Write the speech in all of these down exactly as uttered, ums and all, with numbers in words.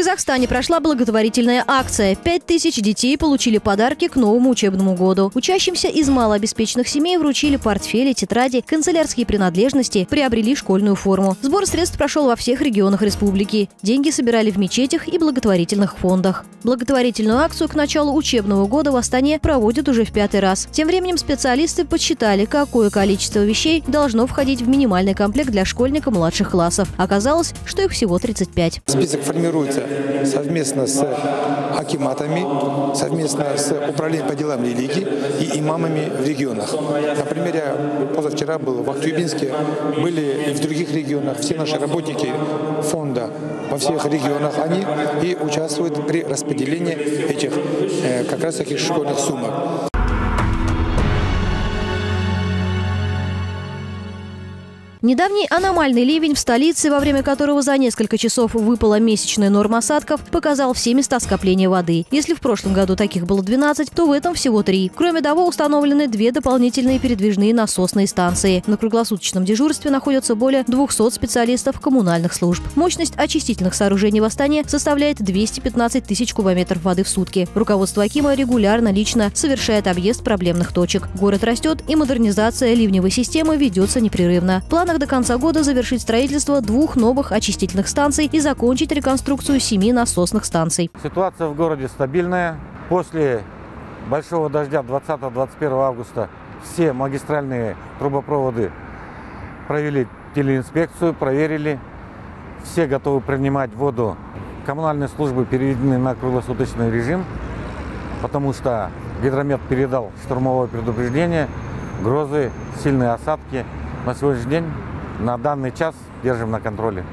В Казахстане прошла благотворительная акция. Пять тысяч детей получили подарки к новому учебному году. Учащимся из малообеспеченных семей вручили портфели, тетради, канцелярские принадлежности, приобрели школьную форму. Сбор средств прошел во всех регионах республики. Деньги собирали в мечетях и благотворительных фондах. Благотворительную акцию к началу учебного года в Астане проводят уже в пятый раз. Тем временем специалисты подсчитали, какое количество вещей должно входить в минимальный комплект для школьника младших классов. Оказалось, что их всего тридцать пять. Список формируется совместно с акиматами, совместно с управлением по делам религии и имамами в регионах. Например, я позавчера был в Актюбинске, были и в других регионах. Все наши работники фонда во всех регионах, они и участвуют при распределении этих э, как раз таких школьных сумок. Недавний аномальный ливень в столице, во время которого за несколько часов выпала месячная норма осадков, показал все места скопления воды. Если в прошлом году таких было двенадцать, то в этом всего три. Кроме того, установлены две дополнительные передвижные насосные станции. На круглосуточном дежурстве находятся более двухсот специалистов коммунальных служб. Мощность очистительных сооружений в Астане составляет двести пятнадцать тысяч кубометров воды в сутки. Руководство Акима регулярно лично совершает объезд проблемных точек. Город растет, и модернизация ливневой системы ведется непрерывно. План до конца года завершить строительство двух новых очистительных станций и закончить реконструкцию семи насосных станций. Ситуация в городе стабильная. После большого дождя двадцатого-двадцать первого августа все магистральные трубопроводы провели телеинспекцию, проверили. Все готовы принимать воду. Коммунальные службы переведены на круглосуточный режим, потому что гидромет передал штормовое предупреждение, грозы, сильные осадки. На сегодняшний день, на данный час, держим на контроле.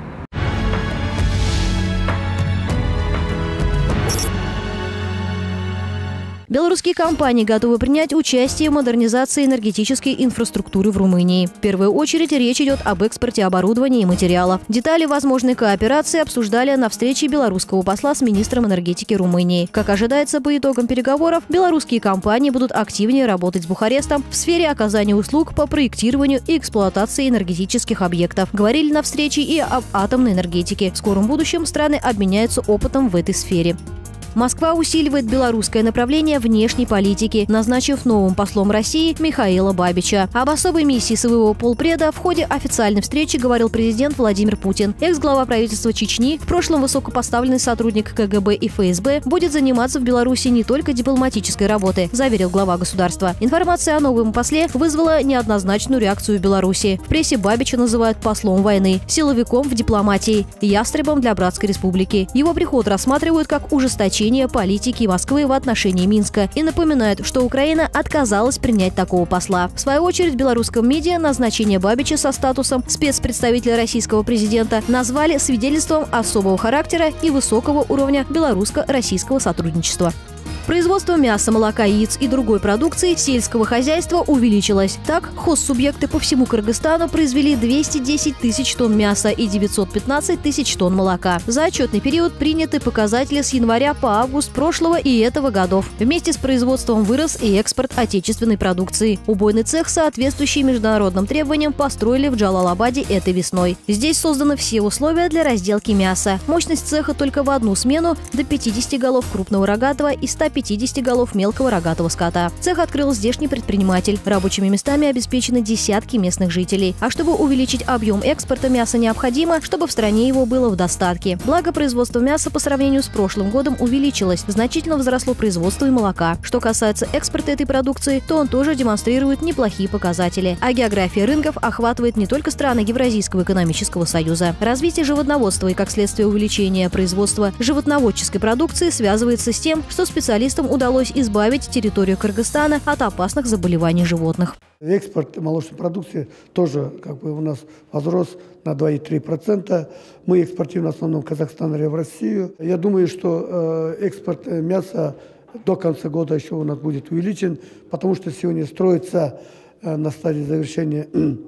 Белорусские компании готовы принять участие в модернизации энергетической инфраструктуры в Румынии. В первую очередь речь идет об экспорте оборудования и материалов. Детали возможной кооперации обсуждали на встрече белорусского посла с министром энергетики Румынии. Как ожидается, по итогам переговоров, белорусские компании будут активнее работать с Бухарестом в сфере оказания услуг по проектированию и эксплуатации энергетических объектов. Говорили на встрече и об атомной энергетике. В скором будущем страны обменяются опытом в этой сфере. Москва усиливает белорусское направление внешней политики, назначив новым послом России Михаила Бабича. Об особой миссии своего полпреда в ходе официальной встречи говорил президент Владимир Путин. Экс-глава правительства Чечни, в прошлом высокопоставленный сотрудник ка гэ бэ и эф эс бэ, будет заниматься в Беларуси не только дипломатической работой, заверил глава государства. Информация о новом после вызвала неоднозначную реакцию в Беларуси. В прессе Бабича называют послом войны, силовиком в дипломатии, ястребом для братской республики. Его приход рассматривают как ужесточение политики Москвы в отношении Минска и напоминают, что Украина отказалась принять такого посла. В свою очередь, в белорусском медиа назначение Бабича со статусом спецпредставителя российского президента назвали свидетельством особого характера и высокого уровня белорусско-российского сотрудничества. Производство мяса, молока, яиц и другой продукции сельского хозяйства увеличилось. Так, хозсубъекты по всему Кыргызстану произвели двести десять тысяч тонн мяса и девятьсот пятнадцать тысяч тонн молока. За отчетный период приняты показатели с января по август прошлого и этого годов. Вместе с производством вырос и экспорт отечественной продукции. Убойный цех, соответствующий международным требованиям, построили в Джалалабаде этой весной. Здесь созданы все условия для разделки мяса. Мощность цеха только в одну смену до пятидесяти голов крупного рогатого и ста пятидесяти голов мелкого рогатого скота. Цех открыл здешний предприниматель. Рабочими местами обеспечены десятки местных жителей. А чтобы увеличить объем экспорта мяса, необходимо, чтобы в стране его было в достатке. Благо, производство мяса по сравнению с прошлым годом увеличилось. Значительно возросло производство и молока. Что касается экспорта этой продукции, то он тоже демонстрирует неплохие показатели. А география рынков охватывает не только страны Евразийского экономического союза. Развитие животноводства и, как следствие, увеличения производства животноводческой продукции связывается с тем, что специалисты удалось избавить территорию Кыргызстана от опасных заболеваний животных. Экспорт молочной продукции тоже как бы у нас возрос на два и три десятых процента. Мы экспортируем в основном Казахстан и в Россию. Я думаю, что э, экспорт мяса до конца года еще у нас будет увеличен, потому что сегодня строится э, на стадии завершения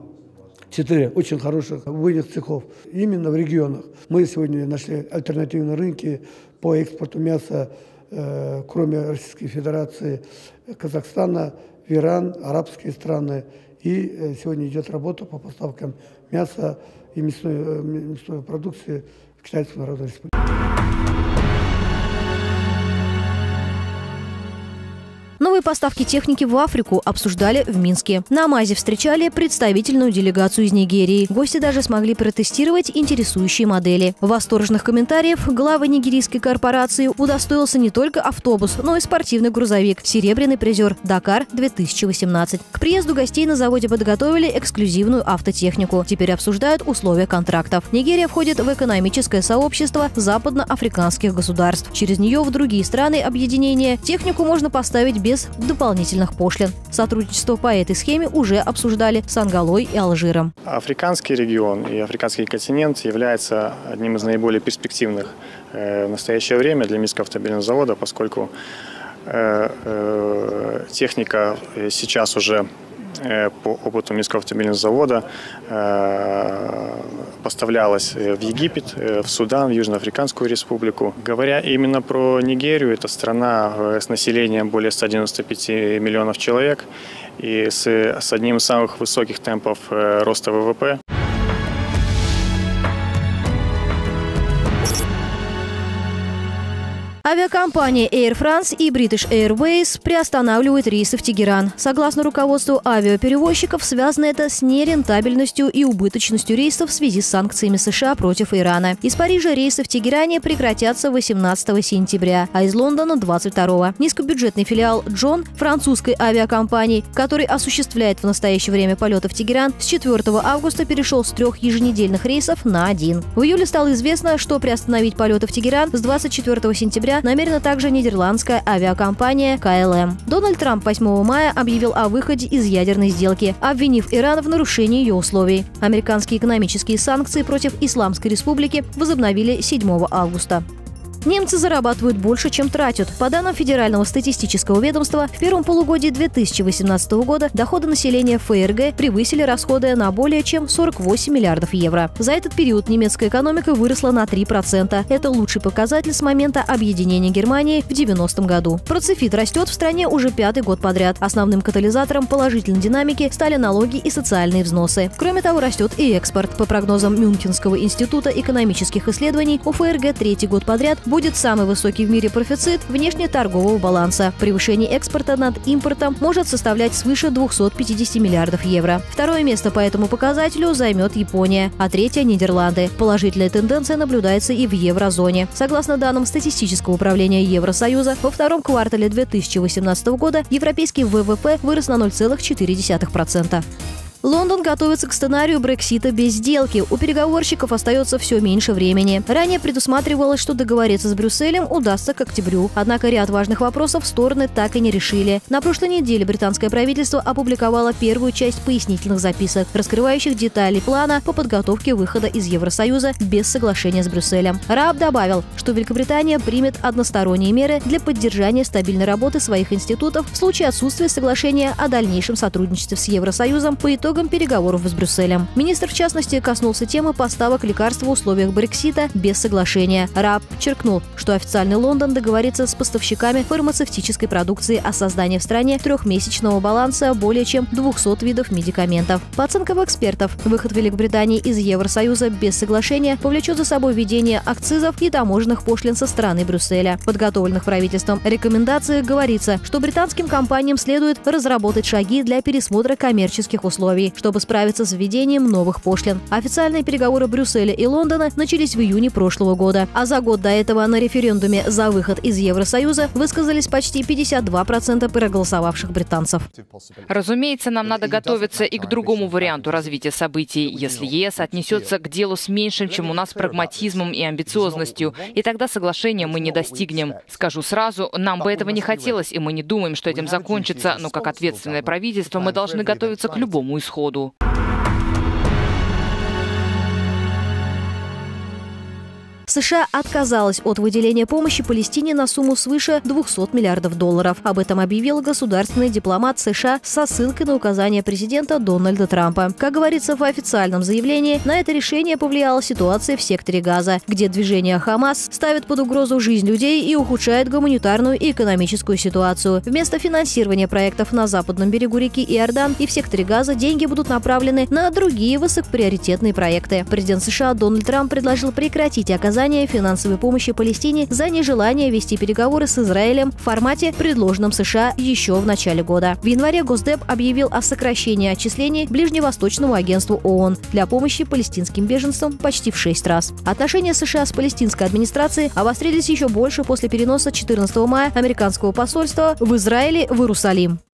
четыре очень хороших убойных цехов именно в регионах. Мы сегодня нашли альтернативные рынки по экспорту мяса, кроме Российской Федерации, Казахстана, в Иран, арабские страны. И сегодня идет работа по поставкам мяса и мясной, мясной продукции в Китайскую Народную Республику. Новые поставки техники в Африку обсуждали в Минске. На МАЗе встречали представительную делегацию из Нигерии. Гости даже смогли протестировать интересующие модели. Восторженных комментариев главы нигерийской корпорации удостоился не только автобус, но и спортивный грузовик, серебряный призер «Дакар две тысячи восемнадцать». К приезду гостей на заводе подготовили эксклюзивную автотехнику. Теперь обсуждают условия контрактов. Нигерия входит в экономическое сообщество западноафриканских государств. Через нее в другие страны объединения технику можно поставить без дополнительных пошлин. Сотрудничество по этой схеме уже обсуждали с Анголой и Алжиром. Африканский регион и африканский континент является одним из наиболее перспективных в настоящее время для Минского автомобильного завода, поскольку техника сейчас уже по опыту Минского автомобильного завода поставлялась в Египет, в Судан, в Южноафриканскую республику. Говоря именно про Нигерию, это страна с населением более ста девяноста пяти миллионов человек и с, с одним из самых высоких темпов роста вэ вэ пэ. Авиакомпания Air France и British Airways приостанавливают рейсы в Тегеран. Согласно руководству авиаперевозчиков, связано это с нерентабельностью и убыточностью рейсов в связи с санкциями США против Ирана. Из Парижа рейсы в Тегеране прекратятся восемнадцатого сентября, а из Лондона – двадцать второго. Низкобюджетный филиал Джон французской авиакомпании, который осуществляет в настоящее время полеты в Тегеран, с четвёртого августа перешел с трех еженедельных рейсов на один. В июле стало известно, что приостановить полеты в Тегеран с двадцать четвёртого сентября намерена также нидерландская авиакомпания ка эл эм. Дональд Трамп восьмого мая объявил о выходе из ядерной сделки, обвинив Иран в нарушении ее условий. Американские экономические санкции против Исламской Республики возобновили седьмого августа. Немцы зарабатывают больше, чем тратят. По данным Федерального статистического ведомства, в первом полугодии две тысячи восемнадцатого года доходы населения эф эр гэ превысили расходы на более чем сорок восемь миллиардов евро. За этот период немецкая экономика выросла на три процента. Это лучший показатель с момента объединения Германии в девяностом году. Процифит растет в стране уже пятый год подряд. Основным катализатором положительной динамики стали налоги и социальные взносы. Кроме того, растет и экспорт. По прогнозам Мюнхенского института экономических исследований, у эф эр гэ третий год подряд будет самый высокий в мире профицит внешнеторгового баланса. Превышение экспорта над импортом может составлять свыше двухсот пятидесяти миллиардов евро. Второе место по этому показателю займет Япония, а третье – Нидерланды. Положительная тенденция наблюдается и в еврозоне. Согласно данным статистического управления Евросоюза, во втором квартале две тысячи восемнадцатого года европейский вэ вэ пэ вырос на ноль целых четыре десятых процента. Лондон готовится к сценарию Брексита без сделки. У переговорщиков остается все меньше времени. Ранее предусматривалось, что договориться с Брюсселем удастся к октябрю. Однако ряд важных вопросов стороны так и не решили. На прошлой неделе британское правительство опубликовало первую часть пояснительных записок, раскрывающих детали плана по подготовке выхода из Евросоюза без соглашения с Брюсселем. Рааб добавил, что Великобритания примет односторонние меры для поддержания стабильной работы своих институтов в случае отсутствия соглашения о дальнейшем сотрудничестве с Евросоюзом по итогам переговоров с Брюсселем. Министр, в частности, коснулся темы поставок лекарств в условиях Брексита без соглашения. Рааб подчеркнул, что официальный Лондон договорится с поставщиками фармацевтической продукции о создании в стране трехмесячного баланса более чем двухсот видов медикаментов. По оценкам экспертов, выход Великобритании из Евросоюза без соглашения повлечет за собой введение акцизов и таможенных пошлин со стороны Брюсселя. В подготовленных правительством рекомендациях говорится, что британским компаниям следует разработать шаги для пересмотра коммерческих условий, чтобы справиться с введением новых пошлин. Официальные переговоры Брюсселя и Лондона начались в июне прошлого года, а за год до этого на референдуме за выход из Евросоюза высказались почти пятьдесят два процента проголосовавших британцев. Разумеется, нам надо готовиться и к другому варианту развития событий, если е эс отнесется к делу с меньшим, чем у нас, прагматизмом и амбициозностью, и тогда соглашения мы не достигнем. Скажу сразу, нам бы этого не хотелось, и мы не думаем, что этим закончится, но как ответственное правительство мы должны готовиться к любому исходу. Исходу. США отказалась от выделения помощи Палестине на сумму свыше двухсот миллиардов долларов. Об этом объявил государственный дипломат США со ссылкой на указания президента Дональда Трампа. Как говорится в официальном заявлении, на это решение повлияла ситуация в секторе Газа, где движение Хамас ставит под угрозу жизнь людей и ухудшает гуманитарную и экономическую ситуацию. Вместо финансирования проектов на западном берегу реки Иордан и в секторе Газа деньги будут направлены на другие высокоприоритетные проекты. Президент США Дональд Трамп предложил прекратить оказание оказания финансовой помощи Палестине за нежелание вести переговоры с Израилем в формате, предложенном США еще в начале года. В январе Госдеп объявил о сокращении отчислений Ближневосточному агентству ООН для помощи палестинским беженцам почти в шесть раз. Отношения США с палестинской администрацией обострились еще больше после переноса четырнадцатого мая американского посольства в Израиле в Иерусалим.